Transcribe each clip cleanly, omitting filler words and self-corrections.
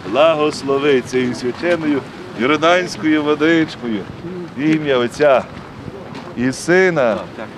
благослови цією свяченою йорданською водичкою в ім'я Отця і Сина,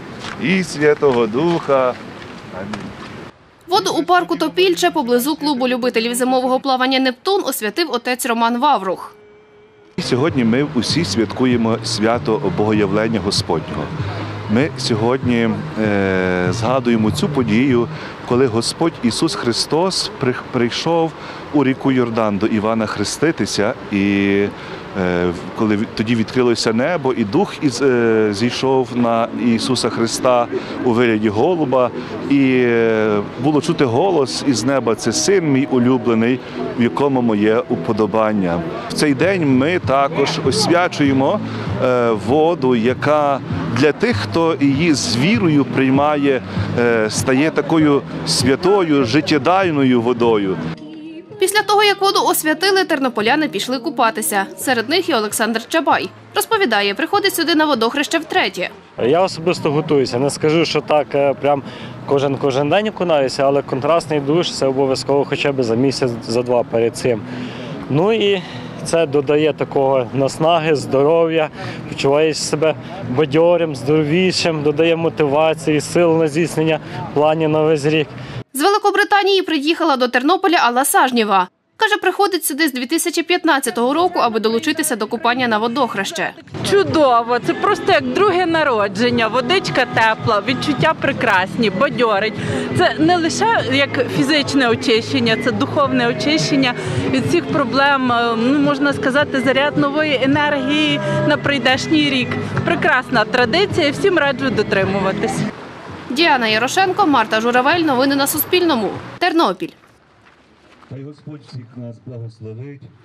і Святого Духа. Амінь. Воду у парку Топільче поблизу клубу любителів зимового плавання «Нептун» освятив отець Роман Ваврух. Сьогодні ми усі святкуємо свято Богоявлення Господнього. Ми сьогодні згадуємо цю подію, коли Господь Ісус Христос прийшов у ріку Йордан до Івана хреститися, і коли тоді відкрилося небо, і Дух зійшов на Ісуса Христа у вигляді голуба, і було чути голос із неба: «Це Син мій улюблений, в якому моє уподобання». В цей день ми також освячуємо воду, яка для тих, хто її з вірою приймає, стає такою святою, життєдайною водою. Після того, як воду освятили, тернополяни пішли купатися. Серед них і Олександр Чабай. Розповідає, приходить сюди на водохреще втретє. Я особисто готуюся. Не скажу, що так прям кожен день окунаюся, але контрастний душ – це обов'язково хоча б за місяць, за два перед цим. Ну і це додає такого наснаги, здоров'я, почуваєш себе бадьорим, здоровішим, додає мотивації, сил на здійснення планів на весь рік. З Великобританії приїхала до Тернополя Алла Сажнєва. Каже, приходить сюди з 2015 року, аби долучитися до купання на водохреще. Чудово, це просто як друге народження, водичка тепла, відчуття прекрасні, бадьорить. Це не лише як фізичне очищення, це духовне очищення від всіх проблем, можна сказати, заряд нової енергії на прийдешній рік. Прекрасна традиція і всім раджу дотримуватись. Діана Ярошенко, Марта Журавель. Новини на Суспільному. Тернопіль. Хай Господь всіх нас благословить.